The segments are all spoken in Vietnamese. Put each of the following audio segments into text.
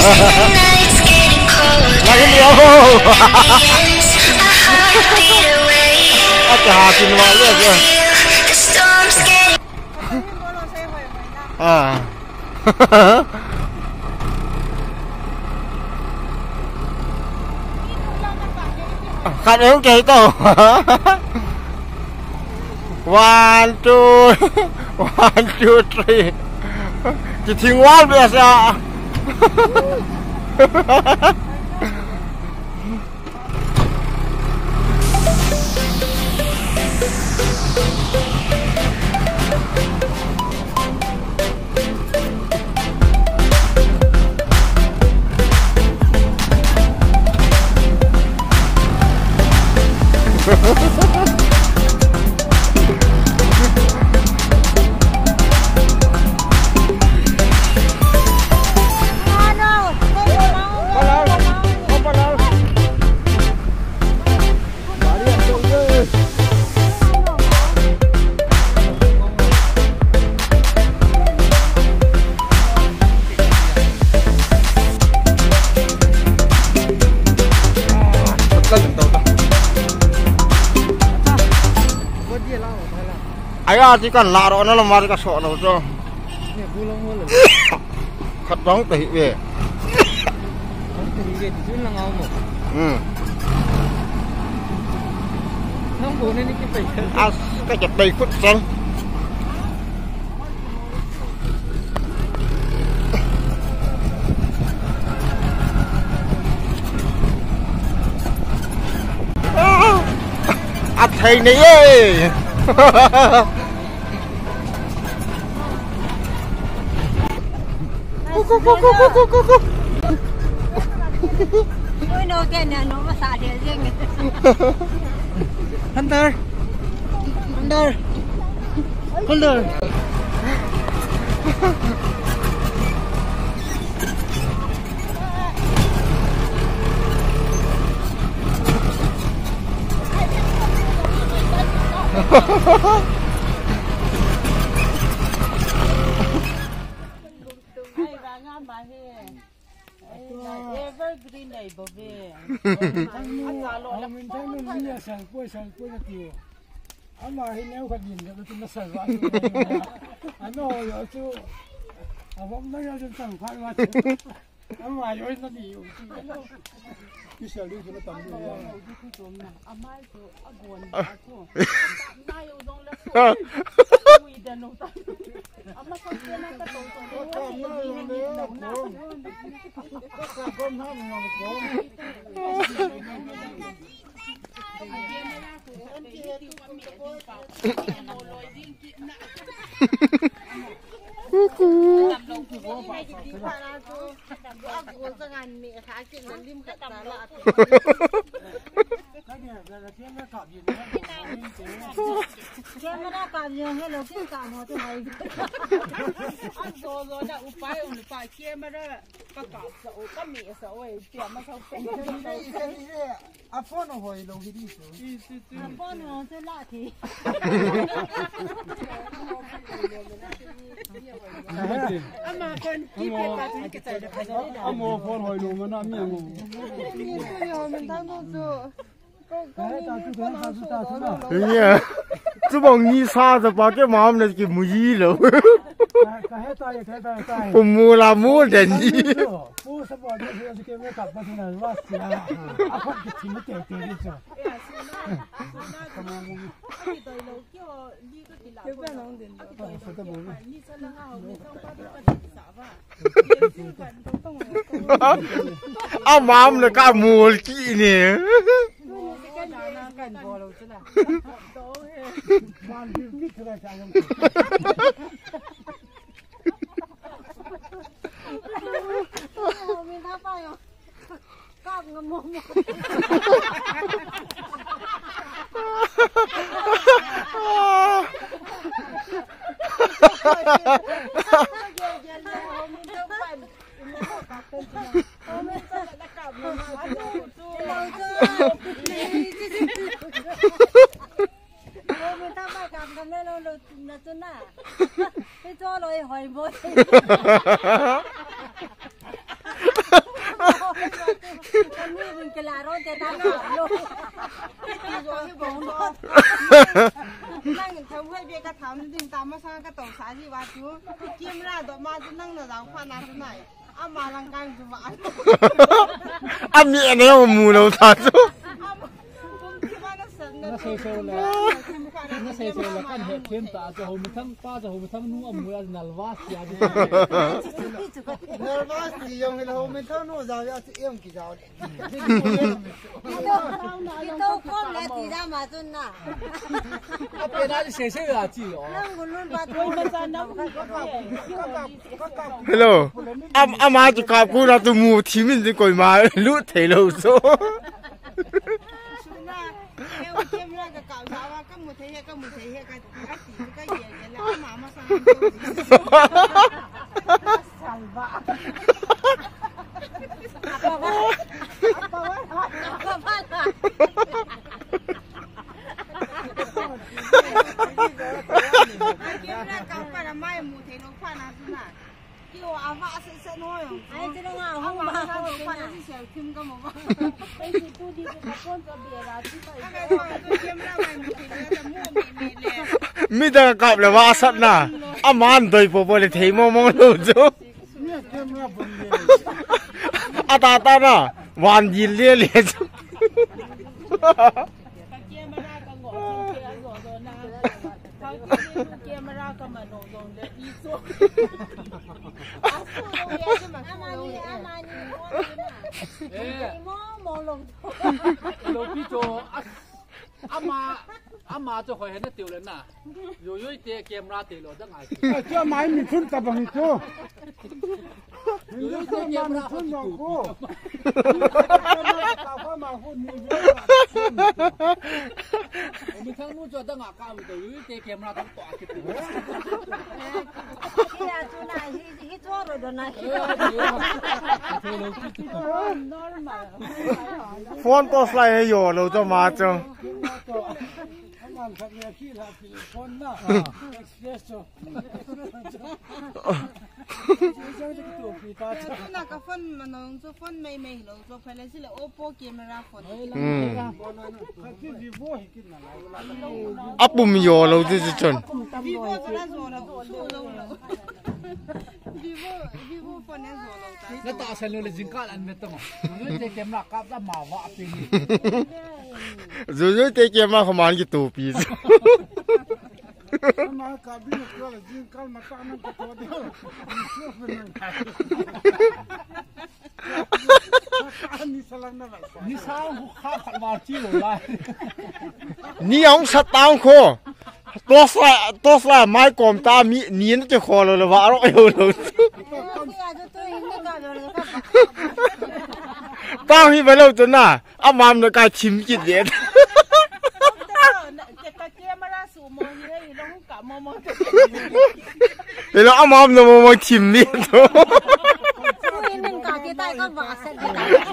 lagi dia aja hasil malu aja kan ứng kì tao 1 2 1 2 3 chỉ thiên quá bây giờ ai chỉ cần lạ đó nó làm cái sọ đâu cho khát đóng tỉ về cái chặt đầy phút xanh thầy này ơi ôi nó cái này nó mà xả tiền riêng Hunter evergreen này bảo vệ anh mà hiện nay còn nhìn được cái nó sờ vào anh nói rồi chú ông nói ra sờ phải mà anh mà rồi nó đi cái sờ đi cho nó tầm đi anh mai chú anh buồn chú mai yêu dong là chú đi đến đâu ta anh mà không biết nó cái đồ tôi Kaya marapam yung hello kita mo to hay. Ang zo na upay kaya mara kakap sa o kami sa oy tiya masaw pe. Afono hoy lo hidi so. Afono sa lati. Ama kon kipe pa tin kita da kaza. Amo phone hoy lo mana mi amo. Yo men ta no zo. yeah chú bông như xa rồi bảo cái mắm này cái mùi gì rồi mua là mua đến gì mua sắp vào đây thì cái mấy cặp bao nhiêu là vắt xì à không cái gì nó kẹt kẹt đi chứ mắm là cả mua chị nè mình thắp bay rồi cọp ngầm mồm hỏi bố cái là rồi cái ta luôn rồi cái bóng đó năng thầm hơi bị cái thầm đình tạm mà sang cái tổ xã gì vậy chú kiếm ra đó mà chú năng là giáo khoa nào thế này mà lăng căng chú vậy mẹ này mà mù đâu thật chứ nó xây là căn hệ thêm tạ cho hôm thăng pa cho hôm thăng nu âm mưa nalva xia đi nalva xia dùng cái hôm thăng nu giờ ya em kỳ giờ cái đâu con lại thì ra mà tôi nè bên đó xây là chi rồi hello mà chỉ gặp cô là tụi mù thì mình chỉ coi mà lút thấy lâu số em kiếm ra cái cạo giáo và các một thế hệ cái tỷ cái gì là mà sang salva kiếm ra cạo phải là mai một thế nó khoan là thế nào kêu vợ sẽ nói ai thế nào không mà sao được khoan là sẽ kiếm cái một cái gì tôi đi cái con cho bia là chứ phải kiếm ra mai một thế nó mua mì lẻ mi đã gặp là vợ sẵn nè man đôi bộ để thấy mong lâu chứ ta nè hoàn gì lia lia chứ ama cho khỏi hết nó tiêu lên nè rồi rồi tia camera tiêu rồi đó ngay cho máy mình phun tập bằng cô rồi tia camera phun vào cô mình thằng nuôi cho đó ngã cao rồi rồi tia camera thằng tọa cái tiêu cái là chỗ này hít cho rồi đó này phone to slide hay yo lâu cho mà chứ làm thật là khi là con đó expresso là cái phân mà nó số phân mày rồi số phải là là Oppo camera phone cái Vivo thì cái nào bùm yo lâu chứ chun Vivo là rồi là Vivo phone là rồi nó tạo thành là dính cả anh biết không rồi cái camera cáp ra màu vạ pin rồi cái kia mà không ăn cái tủ pi mà cả bên nó là riêng cái mà ta nó có đấy ni sao khá khát vào chi rồi lại ni ông sát tao khô to slide mai com ta mi ni nóจะคอเลยละว่าเราเอาเลยตั้งที่ไปแล้วจนน่ะมามในการชิมกินเย็นเดี๋ยวมามเนี่ยมาชิมนี่ตัวนึงก็ที่ใต้ก็ว่าเสร็จ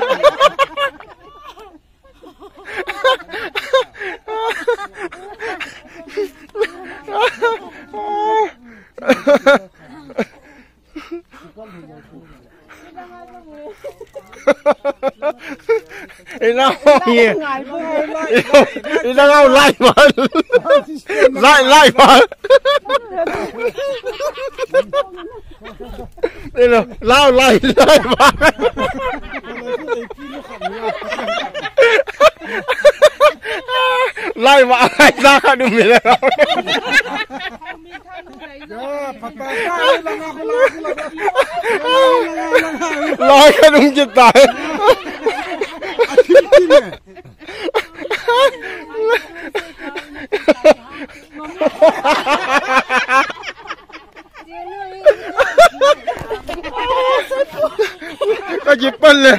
ไอ้น้าเฮียไอ้น้าเอาไล่มาไล่มาไอ้น้าไล่มาไล่มาไอ้น้าดูมีแล้วลอยกระดุมจะตายก็หยิบปั้นเลย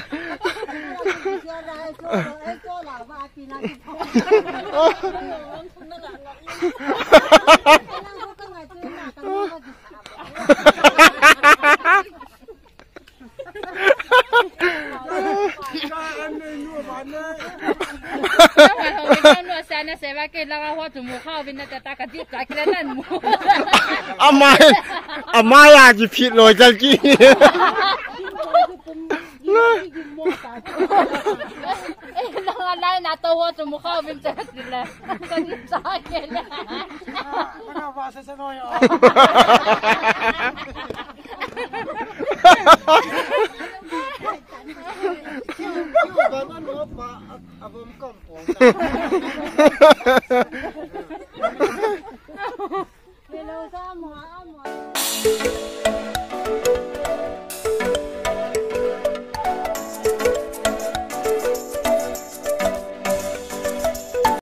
อามาอยากจะผิดเลยจังกี้ nang alay na tawa tumukha bintas nila. Kanit sa akin. Mga basa sa noyo.